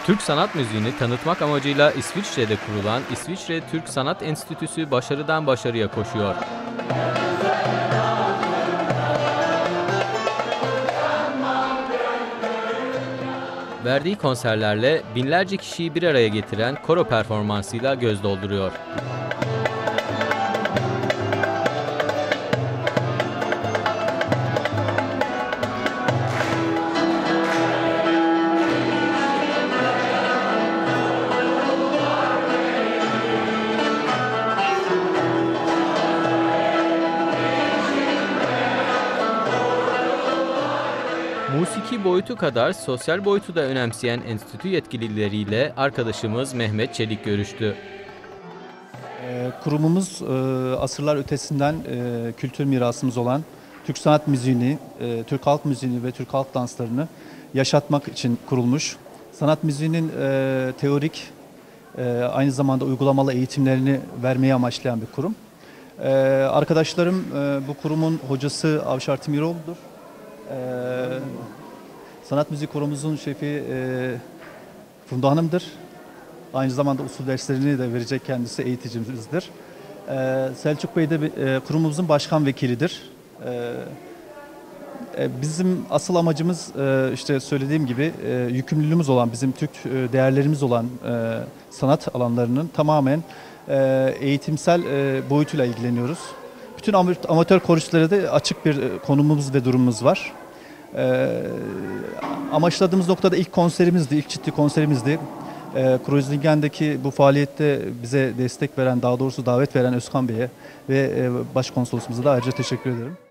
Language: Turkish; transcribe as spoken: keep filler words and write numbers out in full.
Türk sanat müziğini tanıtmak amacıyla İsviçre'de kurulan İsviçre Türk Sanat Enstitüsü başarıdan başarıya koşuyor. Verdiği konserlerle binlerce kişiyi bir araya getiren koro performansıyla göz dolduruyor. Musiki boyutu kadar sosyal boyutu da önemseyen enstitü yetkilileriyle arkadaşımız Mehmet Çelik görüştü. Kurumumuz asırlar ötesinden kültür mirasımız olan Türk sanat müziğini, Türk halk müziğini ve Türk halk danslarını yaşatmak için kurulmuş. Sanat müziğinin teorik, aynı zamanda uygulamalı eğitimlerini vermeyi amaçlayan bir kurum. Arkadaşlarım bu kurumun hocası Avşar Timiroğlu'dur. Sanat müziği korumuzun şefi Funda Hanım'dır. Aynı zamanda usul derslerini de verecek, kendisi eğiticimizdir. Ee, Selçuk Bey de e, kurumumuzun başkan vekilidir. Ee, e, bizim asıl amacımız e, işte söylediğim gibi e, yükümlülüğümüz olan, bizim Türk e, değerlerimiz olan e, sanat alanlarının tamamen e, eğitimsel e, boyutuyla ilgileniyoruz. Bütün amatör koristlere de açık bir konumumuz ve durumumuz var. E, amaçladığımız noktada ilk konserimizdi, ilk ciddi konserimizdi. E, Kreuzlingen'deki bu faaliyette bize destek veren, daha doğrusu davet veren Özkan Bey'e ve e, Başkonsolosumuza da ayrıca teşekkür ederim.